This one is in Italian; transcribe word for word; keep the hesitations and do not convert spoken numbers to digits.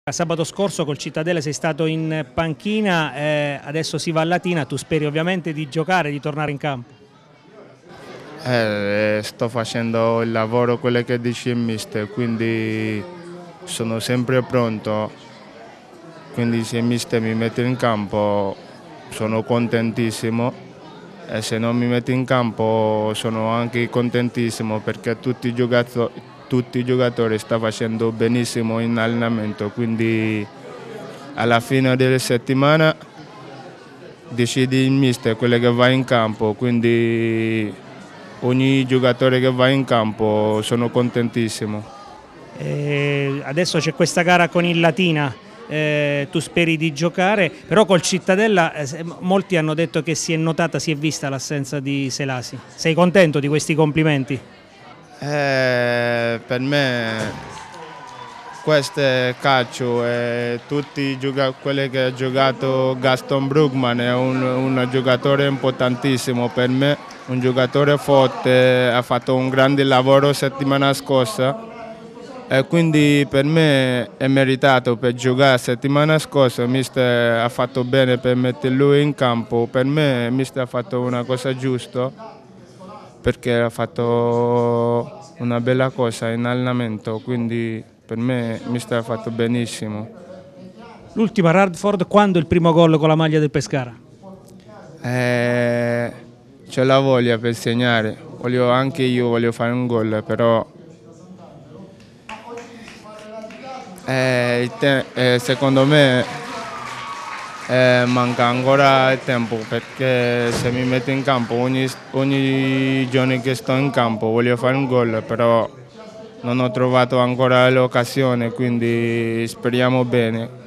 Sabato scorso col Cittadella sei stato in panchina, eh, adesso si va a Latina, tu speri ovviamente di giocare, di tornare in campo. Eh, sto facendo il lavoro, quello che dice il mister, quindi sono sempre pronto, quindi se il mister mi mette in campo sono contentissimo e se non mi mette in campo sono anche contentissimo perché tutti i giocatori tutti i giocatori stanno facendo benissimo in allenamento, quindi alla fine della settimana decide il mister quello che va in campo, quindi ogni giocatore che va in campo sono contentissimo. Eh, adesso c'è questa gara con il Latina, eh, tu speri di giocare, però col Cittadella eh, molti hanno detto che si è notata, si è vista l'assenza di Selasi. Sei contento di questi complimenti? Eh, per me questo è calcio e tutti quelli che ha giocato Gaston Brugman è un, un giocatore importantissimo per me, un giocatore forte, ha fatto un grande lavoro settimana scorsa e quindi per me è meritato per giocare settimana scorsa, il mister ha fatto bene per mettere lui in campo, per me il mister ha fatto una cosa giusta perché ha fatto una bella cosa in allenamento, quindi per me il mister ha fatto benissimo. L'ultima Radford, quando il primo gol con la maglia del Pescara? Eh, c'ho la voglia per segnare, voglio, anche io voglio fare un gol, però eh, eh, secondo me Eh, manca ancora il tempo perché se mi metto in campo ogni, ogni giorno che sto in campo voglio fare un gol, però non ho trovato ancora l'occasione, quindi speriamo bene.